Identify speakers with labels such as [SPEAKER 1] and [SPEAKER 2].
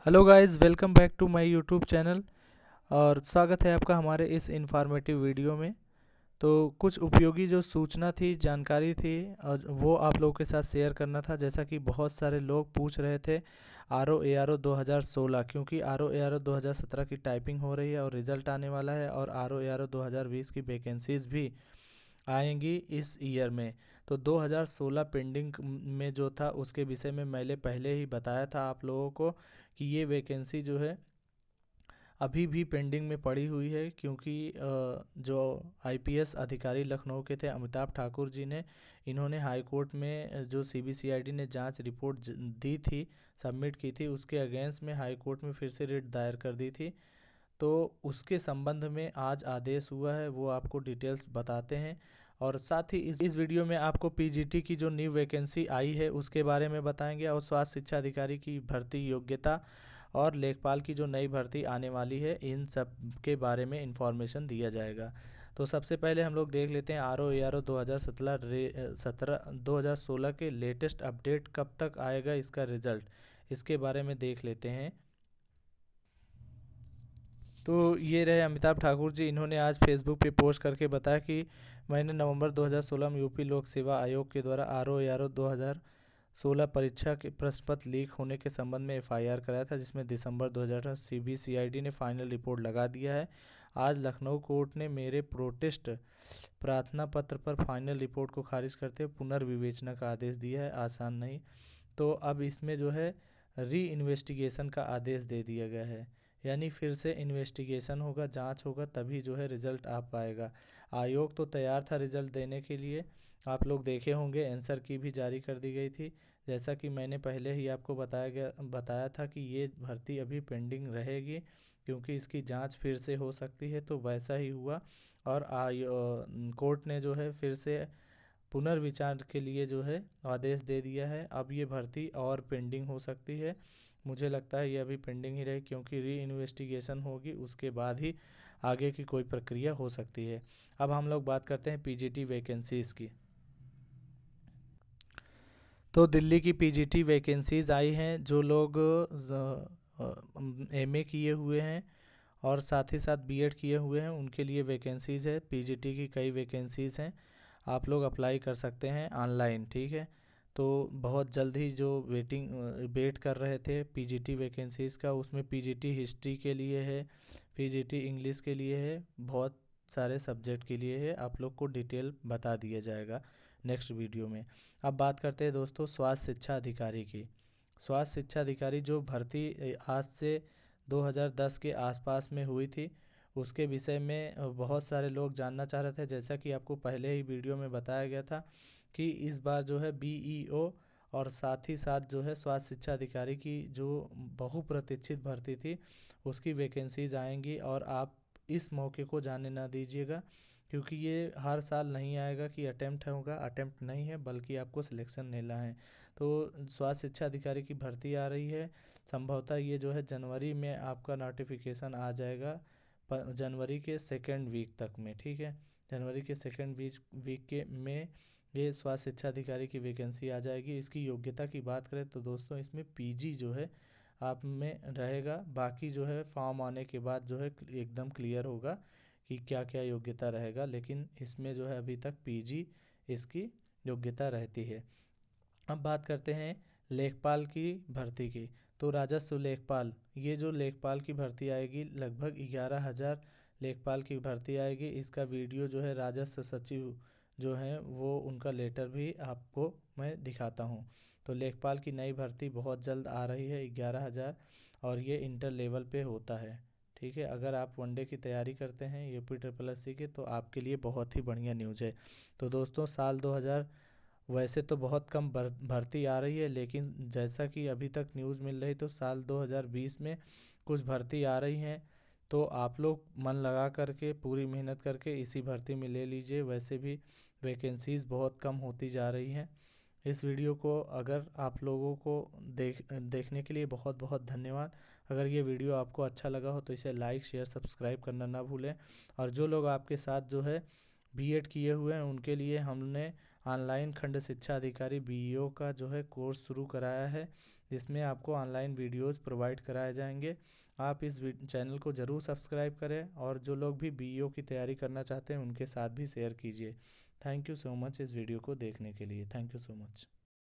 [SPEAKER 1] Hello guys, welcome back to my YouTube channel. और स्वागत है आपका हमारे इस इंफॉर्मेटिव वीडियो में। तो कुछ उपयोगी जो सूचना थी, जानकारी थी, और वो आप लोगों के साथ शेयर करना था। जैसा कि बहुत सारे लोग पूछ रहे थे R O A R O 2016, क्योंकि R O A R O 2017 की टाइपिंग हो रही है और रिज़ल्ट आने वाला है, और R O A R O 2020 की वैकेंसीज़ भी आएंगी इस ईयर में। तो 2016 पेंडिंग में जो था उसके विषय में मैंने पहले ही बताया था आप लोगों को कि ये वैकेंसी जो है अभी भी पेंडिंग में पड़ी हुई है, क्योंकि जो आईपीएस अधिकारी लखनऊ के थे अमिताभ ठाकुर जी ने, इन्होंने हाई कोर्ट में जो सीबीसीआईडी ने जांच रिपोर्ट दी थी, सबमिट की थी, उसके अगेंस्ट में हाई कोर्ट में फिर से रिट दायर कर दी थी। तो उसके संबंध में आज आदेश हुआ है, वो आपको डिटेल्स बताते हैं। और साथ ही इस वीडियो में आपको पीजीटी की जो न्यू वैकेंसी आई है उसके बारे में बताएंगे, और स्वास्थ्य शिक्षा अधिकारी की भर्ती योग्यता और लेखपाल की जो नई भर्ती आने वाली है, इन सब के बारे में इंफॉर्मेशन दिया जाएगा। तो सबसे पहले हम लोग देख लेते हैं R O A R O 2016 के लेटेस्ट अपडेट कब तक आएगा, इसका रिजल्ट, इसके बारे में देख लेते हैं। तो ये रहे अमिताभ ठाकुर जी, इन्होंने आज फेसबुक पे पोस्ट करके बताया कि मैंने नवंबर 2016 में यूपी लोक सेवा आयोग के द्वारा R O A R O 2016 परीक्षा के प्रश्न पत्र लीक होने के संबंध में एफआईआर कराया था, जिसमें दिसंबर 2018 सीबीसीआईडी ने फाइनल रिपोर्ट लगा दिया है। आज लखनऊ कोर्ट ने मेरे प्रोटेस्ट प्रार्थना पत्र पर फाइनल रिपोर्ट को खारिज करते हुए पुनर्विवेचना का आदेश दिया है। आसान नहीं। तो अब इसमें जो है री इन्वेस्टिगेशन का आदेश दे दिया गया है, यानी फिर से इन्वेस्टिगेशन होगा, जांच होगा, तभी जो है रिज़ल्ट आ पाएगा। आयोग तो तैयार था रिज़ल्ट देने के लिए, आप लोग देखे होंगे आंसर की भी जारी कर दी गई थी। जैसा कि मैंने पहले ही आपको बताया था कि ये भर्ती अभी पेंडिंग रहेगी, क्योंकि इसकी जांच फिर से हो सकती है। तो वैसा ही हुआ, और कोर्ट ने जो है फिर से पुनर्विचार के लिए जो है आदेश दे दिया है। अब ये भर्ती और पेंडिंग हो सकती है। मुझे लगता है ये अभी पेंडिंग ही रहे, क्योंकि री इन्वेस्टिगेशन होगी, उसके बाद ही आगे की कोई प्रक्रिया हो सकती है। अब हम लोग बात करते हैं पीजीटी वैकेंसीज़ की। तो दिल्ली की पीजीटी वैकेंसीज़ आई हैं। जो लोग एमए किए हुए हैं और साथ ही साथ बीएड किए हुए हैं, उनके लिए वैकेंसीज़ है। पीजीटी की कई वैकेंसीज़ हैं, आप लोग अप्लाई कर सकते हैं ऑनलाइन, ठीक है। तो बहुत जल्द ही जो वेट कर रहे थे पीजीटी वैकेंसीज़ का, उसमें पीजीटी हिस्ट्री के लिए है, पीजीटी इंग्लिश के लिए है, बहुत सारे सब्जेक्ट के लिए है। आप लोग को डिटेल बता दिया जाएगा नेक्स्ट वीडियो में। अब बात करते हैं दोस्तों स्वास्थ्य शिक्षा अधिकारी की। स्वास्थ्य शिक्षा अधिकारी जो भर्ती आज से 2010 के आसपास में हुई थी, उसके विषय में बहुत सारे लोग जानना चाह रहे थे। जैसा कि आपको पहले ही वीडियो में बताया गया था कि इस बार जो है बीईओ और साथ ही साथ जो है स्वास्थ्य शिक्षा अधिकारी की जो बहुप्रतीक्षित भर्ती थी, उसकी वैकेंसीज आएंगी। और आप इस मौके को जाने ना दीजिएगा, क्योंकि ये हर साल नहीं आएगा कि अटेम्प्ट होगा, अटेम्प्ट नहीं है, बल्कि आपको सिलेक्शन लेना है। तो स्वास्थ्य शिक्षा अधिकारी की भर्ती आ रही है, संभवतः ये जो है जनवरी में आपका नोटिफिकेशन आ जाएगा, जनवरी के सेकेंड वीक तक में, ठीक है। जनवरी के सेकेंड वीक के में ये स्वास्थ्य शिक्षा अधिकारी की वैकेंसी आ जाएगी। इसकी योग्यता की बात करें तो दोस्तों इसमें पीजी जो है आप में रहेगा, बाकी जो है फॉर्म आने के बाद जो है एकदम क्लियर होगा कि क्या क्या योग्यता रहेगा, लेकिन इसमें जो है अभी तक पीजी इसकी योग्यता रहती है। अब बात करते हैं लेखपाल की भर्ती की। तो राजस्व लेखपाल, ये जो लेखपाल की भर्ती आएगी, लगभग 11,000 लेखपाल की भर्ती आएगी। इसका वीडियो जो है राजस्व सचिव जो हैं वो उनका लेटर भी आपको मैं दिखाता हूँ। तो लेखपाल की नई भर्ती बहुत जल्द आ रही है, 11,000, और ये इंटर लेवल पे होता है, ठीक है। अगर आप वनडे की तैयारी करते हैं यूपी ट्रिपल एस सी की, तो आपके लिए बहुत ही बढ़िया न्यूज़ है। तो दोस्तों साल 2000 वैसे तो बहुत कम भर्ती आ रही है, लेकिन जैसा कि अभी तक न्यूज़ मिल रही, तो साल 2020 में कुछ भर्ती आ रही हैं। तो आप लोग मन लगा करके पूरी मेहनत करके इसी भर्ती में ले लीजिए। वैसे भी वैकेंसीज़ बहुत कम होती जा रही हैं। इस वीडियो को अगर आप लोगों को देखने के लिए बहुत बहुत धन्यवाद। अगर ये वीडियो आपको अच्छा लगा हो तो इसे लाइक शेयर सब्सक्राइब करना ना भूलें। और जो लोग आपके साथ जो है बीएड किए हुए हैं, उनके लिए हमने ऑनलाइन खंड शिक्षा अधिकारी बीईओ का जो है कोर्स शुरू कराया है, जिसमें आपको ऑनलाइन वीडियोस प्रोवाइड कराए जाएंगे। आप इस चैनल को ज़रूर सब्सक्राइब करें और जो लोग भी बीईओ की तैयारी करना चाहते हैं उनके साथ भी शेयर कीजिए। थैंक यू सो मच इस वीडियो को देखने के लिए। Thank you so much.